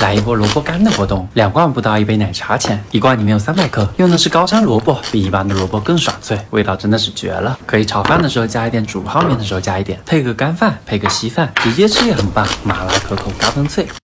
来一波萝卜干的活动，2罐不到1杯奶茶钱，1罐里面有300克，用的是高山萝卜，比一般的萝卜更爽脆，味道真的是绝了。可以炒饭的时候加一点，煮泡面的时候加一点，配个干饭，配个稀饭，直接吃也很棒，麻辣可口，嘎嘣脆。